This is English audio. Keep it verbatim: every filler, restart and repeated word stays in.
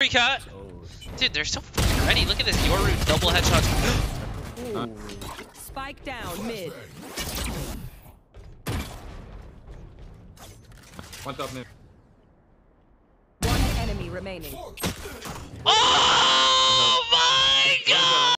cut. Dude, they're so fucking ready. Look at this. Your root double headshots. Spike down mid. One top mid. One enemy remaining. Oh!